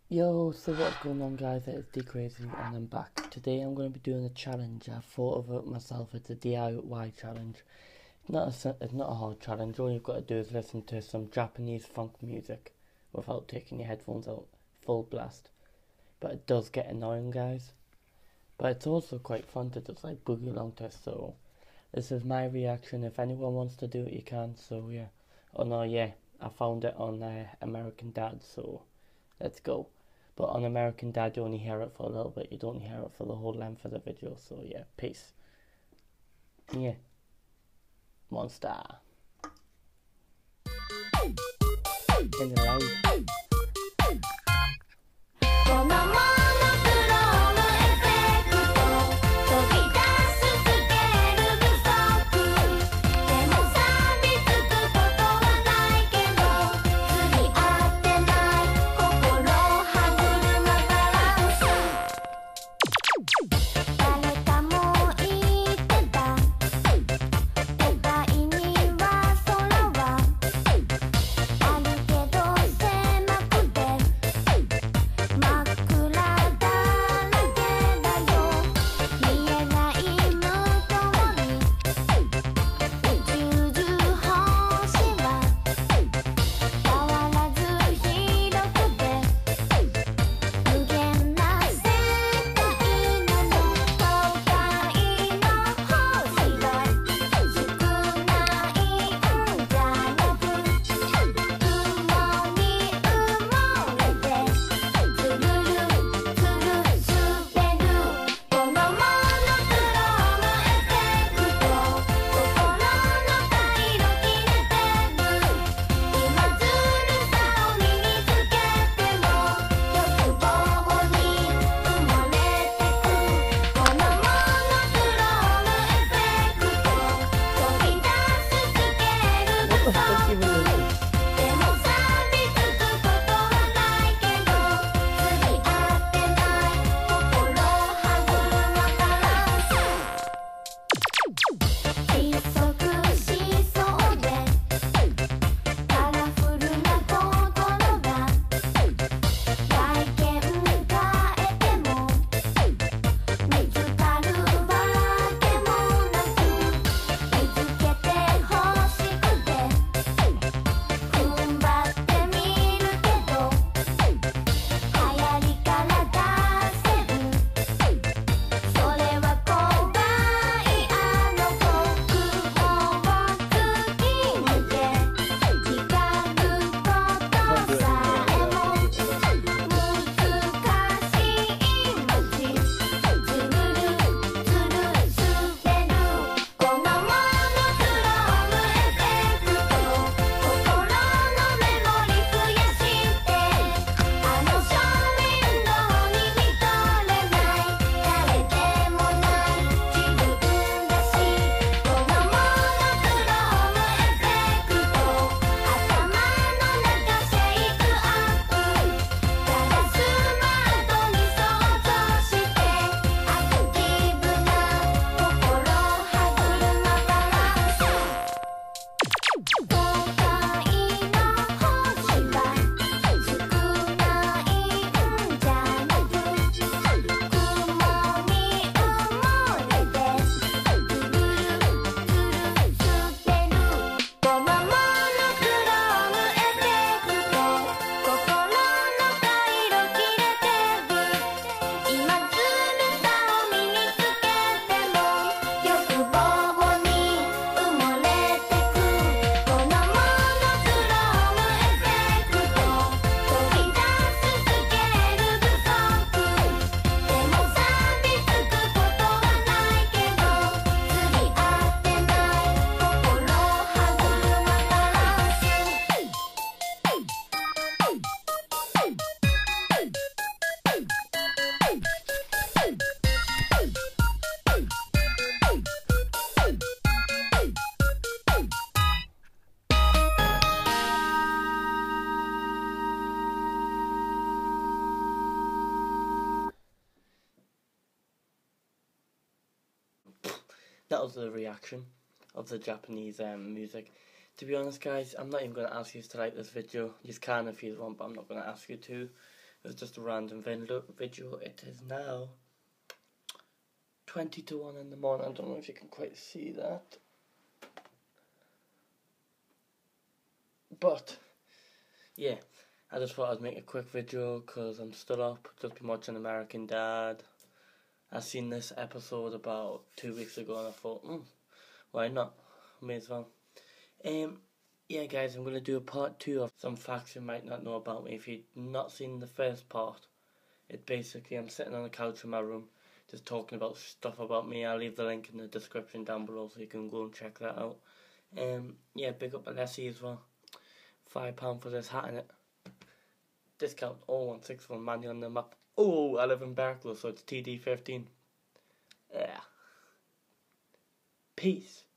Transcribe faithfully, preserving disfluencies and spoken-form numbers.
Yo, so what's going on, guys? It's D Crazy and I'm back. Today I'm going to be doing a challenge. I thought of it myself. It's a D I Y challenge. It's not a, it's not a hard challenge. All you've got to do is listen to some Japanese funk music without taking your headphones out full blast. But it does get annoying, guys. But it's also quite fun to just like boogie along to it. So this is my reaction. If anyone wants to do it, you can. So yeah. Oh no, yeah. I found it on uh, American Dad. So let's go. But on American Dad, you only hear it for a little bit. You don't hear it for the whole length of the video. So yeah, peace. Yeah. Monster. In the loud. that was the reaction of the Japanese um, music. To be honest, guys, I'm not even going to ask you to like this video. You can if you want, but I'm not going to ask you to. It was just a random video. It is now twenty to one in the morning. I don't know if you can quite see that. But, yeah, I just thought I'd make a quick video because I'm still up, just been watching American Dad. I seen this episode about two weeks ago and I thought, hmm, why not? May as well. Um, yeah guys, I'm going to do a part two of some facts you might not know about me. If you've not seen the first part, it basically, I'm sitting on the couch in my room, just talking about stuff about me. I'll leave the link in the description down below so you can go and check that out. Um, yeah, big up Alessi as well. Five pound for this hat in it. Discount oh one six one manual on the map. Oh, I live in Berkeley, so it's T D fifteen. Yeah. Peace.